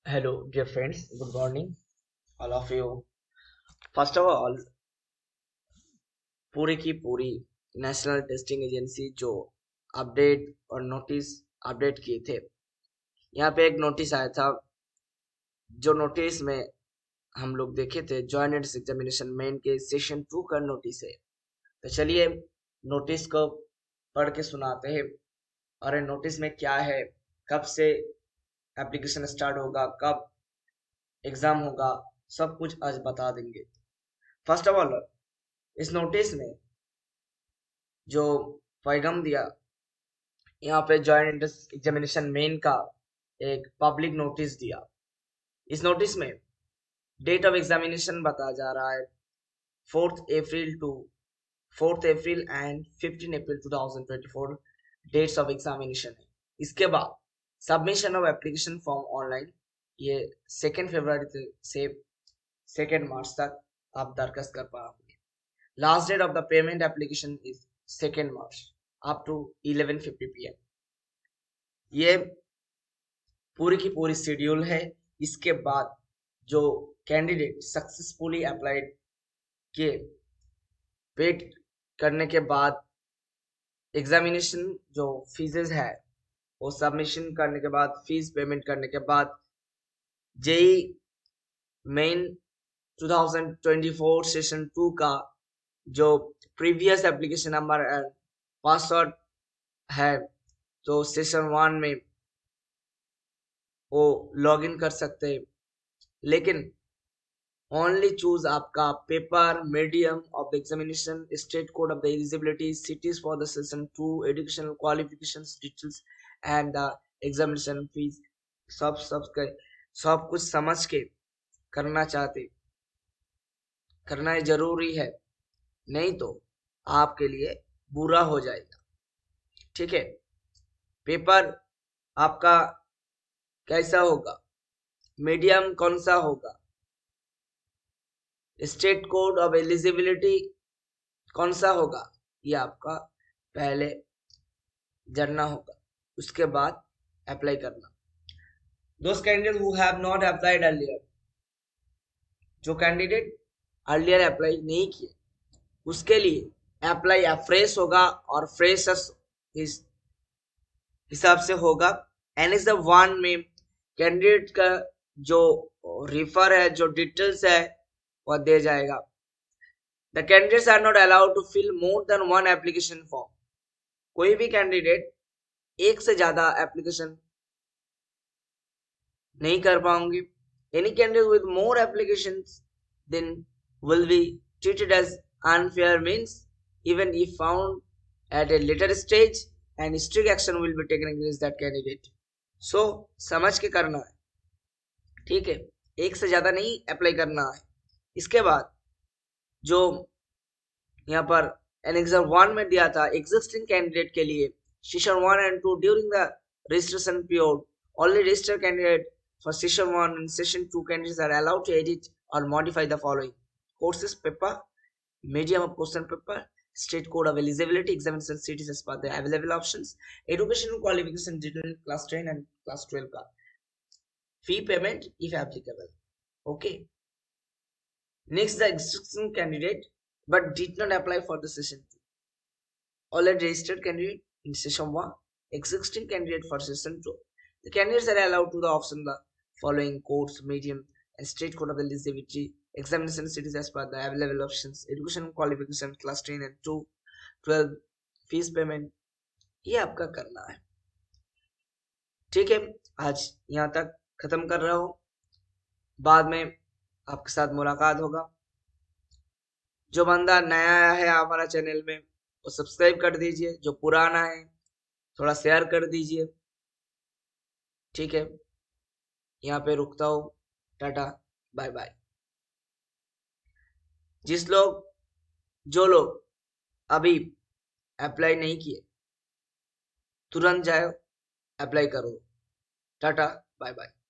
Hello, dear friends. Good morning, all of you. First of all, पूरी की पूरी national testing agency जो update और नोटिस अपडेट किए थे, यहाँ पे एक नोटिस आया था। जो नोटिस में हम लोग देखे थे जॉइंट एंट्रेंस एग्जामिनेशन मेन के सेशन 2 का नोटिस है। तो चलिए नोटिस को पढ़ के सुनाते हैं। और नोटिस में क्या है, कब से एप्लीकेशन स्टार्ट होगा, कब एग्जाम होगा, सब कुछ आज बता देंगे। फर्स्ट ऑफ ऑल, इस नोटिस में जो पैगाम दिया, यहाँ पे जॉइंट एंट्रेंस एग्जामिनेशन मेन का एक पब्लिक नोटिस दिया। इस नोटिस में डेट ऑफ एग्जामिनेशन बताया जा रहा है 4th April and 15 April 2024 dates of examination है। इसके बाद submission of application form online, ये 2 फरवरी से 2 मार्च तक आप दरखास्त कर पाओगे। Last date of the payment application is 2 March up to 11:50 PM। ये पूरी की पूरी शेड्यूल है। इसके बाद जो कैंडिडेट सक्सेसफुली अप्लाइड के पेड करने के बाद एग्जामिनेशन जो फीसेस है वो सबमिशन करने के बाद, फीस पेमेंट करने के बाद जेई मेन 2024 सेशन 2 का जो previous application number and password है, तो सेशन 1 में वो लॉग इन कर सकते हैं। लेकिन ओनली चूज आपका paper, medium of the examination, state code of the eligibility, cities for the session 2, educational qualifications details and the examination fees, सब कुछ समझ के करना जरूरी है, नहीं तो आपके लिए बुरा हो जाएगा। ठीक है, पेपर आपका कैसा होगा, मीडियम कौन सा होगा, स्टेट कोड ऑफ एलिजिबिलिटी कौन सा होगा, ये आपका पहले जानना होगा, उसके बाद अप्लाई करना। दोस्त candidate who have not applied earlier, जो कैंडिडेट अर्लियर अप्लाई नहीं किए उसके लिए अप्लाई अफ्रेश होगा और फ्रेशर्स इस हिसाब से होगा। एनेक्स द 1 में कैंडिडेट का जो रिफर है, जो डिटेल्स है, वह दे जाएगा। The candidates are not allowed to fill more than one application form. कोई भी कैंडिडेट एक से ज्यादा एप्लीकेशन नहीं कर पाओगे। Any candidate with more applications then will be treated as unfair means, even if found at a later stage, and strict action will be taken against that candidate. So समझ के करना है, ठीक है, एक से ज्यादा नहीं अप्लाई करना है। इसके बाद जो यहाँ पर एनेक्सर 1 में दिया था एग्जिस्टिंग कैंडिडेट के लिए session 1 and 2 during the registration period, only registered candidate for session 1 and session 2 candidates are allowed to edit or modify the following: courses paper, medium of question paper, state code of eligibility, examination cities as per the available options, educational qualification detail class 10 and class 12 का fee payment if applicable. Okay, next the existing candidate but did not apply for the session 2, already registered candidate in session 1, existing candidate for session 2. The candidates are allowed to the option the following course, medium, and state code of eligibility, examination cities as per the available options, education qualification class 10 and 2, 12, fees payment, ये आपका करना है। ठीक है, आज यहाँ तक खत्म कर रहा हूँ, बाद में आपके साथ मुलाकात होगा। जो बंदा नया है हमारा चैनल में वो सब्सक्राइब कर दीजिए, जो पुराना है थोड़ा शेयर कर दीजिए। ठीक है, यहाँ पे रुकता हूँ, टाटा बाय बाय। जो लोग अभी अप्लाई नहीं किए तुरंत जाओ अप्लाई करो। Tata bye bye.